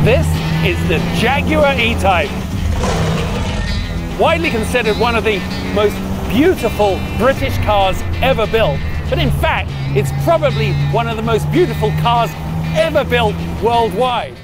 This is the Jaguar E-Type. Widely considered one of the most beautiful British cars ever built, but in fact, it's probably one of the most beautiful cars ever built worldwide.